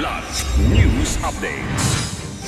Kidlat News Updates.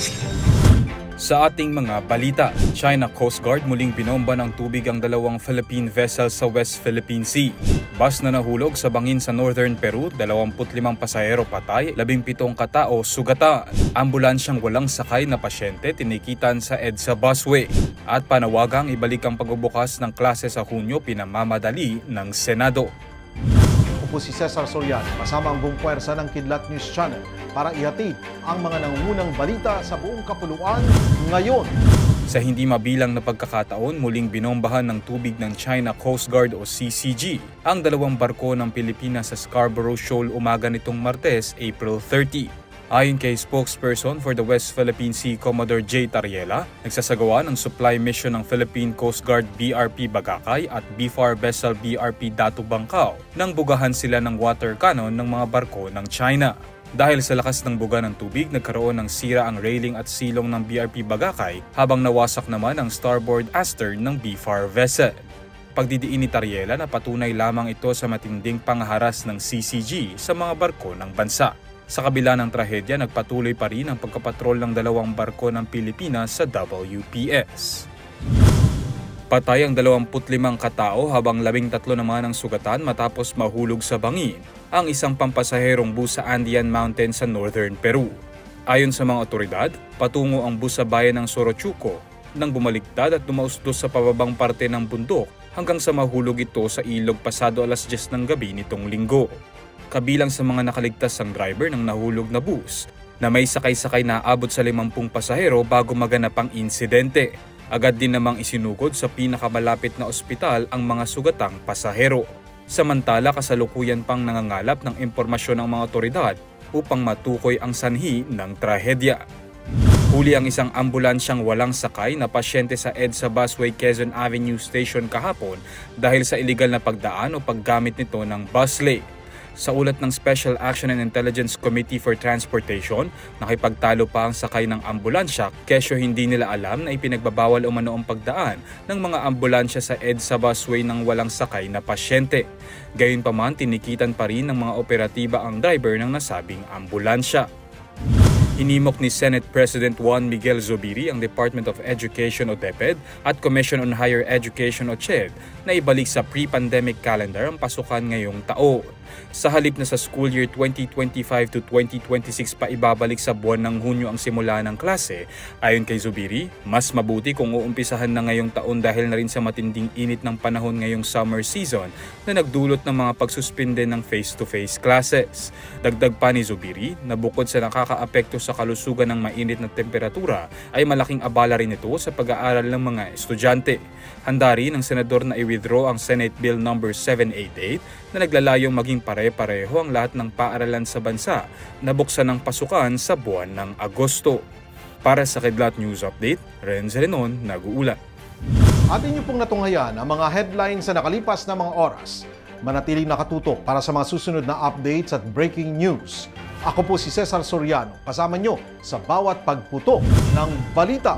Sa ating mga balita, China Coast Guard muling binomba ng tubig ang dalawang Philippine vessels sa West Philippine Sea. Bus na nahulog sa bangin sa Northern Peru, 25 pasahero patay, 17 katao sugatan. Ambulansyang walang sakay na pasyente tinikitan sa EDSA busway. At panawagang ibalik ang pagbubukas ng klase sa Hunyo pinamamadali ng Senado. Ako po si Cesar Soriano, kasama ang buong puwersa ng Kidlat News Channel para ihatid ang mga nangungunang balita sa buong kapuluan ngayon. Sa hindi mabilang na pagkakataon, muling binombahan ng tubig ng China Coast Guard o CCG ang dalawang barko ng Pilipinas sa Scarborough Shoal umaga nitong Martes, April 30. Ayon kay spokesperson for the West Philippine Sea, Commodore J. Tariela, nagsasagawa ng supply mission ng Philippine Coast Guard BRP Bagakay at BFAR vessel BRP Datu Bangkao nang bugahan sila ng water cannon ng mga barko ng China. Dahil sa lakas ng buga ng tubig, nagkaroon ng sira ang railing at silong ng BRP Bagakay habang nawasak naman ang starboard astern ng BFAR vessel. Pagdidiin ni Tariela na patunay lamang ito sa matinding pangharas ng CCG sa mga barko ng bansa. Sa kabila ng trahedya, nagpatuloy pa rin ang pagkapatrol ng dalawang barko ng Pilipinas sa WPS. Patay ang 25 katao habang 13 naman ang sugatan matapos mahulog sa bangin ang isang pampasaherong bus sa Andean Mountain sa Northern Peru. Ayon sa mga otoridad, patungo ang bus sa bayan ng Sorochuco nang bumaliktad at dumausdos sa pababang parte ng bundok hanggang sa mahulog ito sa ilog pasado alas 10 ng gabi nitong Linggo. Kabilang sa mga nakaligtas ang driver ng nahulog na bus na may sakay-sakay na abot sa 50 pasahero bago maganap ang insidente. Agad din namang isinugod sa pinakamalapit na ospital ang mga sugatang pasahero. Samantala, kasalukuyan pang nangangalap ng impormasyon ng mga otoridad upang matukoy ang sanhi ng trahedya. Huli ang isang ambulansyang walang sakay na pasyente sa EDSA Busway Quezon Avenue Station kahapon dahil sa iligal na pagdaan o paggamit nito ng bus lane. Sa ulat ng Special Action and Intelligence Committee for Transportation, nakipagtalo pa ang sakay ng ambulansya kesyo hindi nila alam na ipinagbabawal umano ang pagdaan ng mga ambulansya sa EDSA busway ng walang sakay na pasyente. Gayunpaman, tinikitan pa rin ng mga operatiba ang driver ng nasabing ambulansya. Hinimok ni Senate President Juan Miguel Zubiri ang Department of Education o DepEd at Commission on Higher Education o CHED na ibalik sa pre-pandemic calendar ang pasukan ngayong taon. Sa halip na sa school year 2025 to 2026 pa ibabalik sa buwan ng Hunyo ang simula ng klase, ayon kay Zubiri, mas mabuti kung uumpisahan na ngayong taon dahil na rin sa matinding init ng panahon ngayong summer season na nagdulot ng mga pagsuspinde ng face-to-face classes. Dagdag pa ni Zubiri na bukod sa nakakaapekto sa kalusugan ng mainit na temperatura ay malaking abala rin ito sa pag-aaral ng mga estudyante. Handa rin ng senador na i-withdraw ang Senate Bill No. 788 na naglalayong maging pare-pareho ang lahat ng paaralan sa bansa na buksan ng pasukan sa buwan ng Agosto. Para sa Kidlat News Update, Renz Renon, nag-uulat. Atin niyo pong natunghayan ang mga headlines sa nakalipas na mga oras. Manatiling nakatutok para sa mga susunod na updates at breaking news. Ako po si Cesar Soriano, kasama nyo sa bawat pagputok ng balita.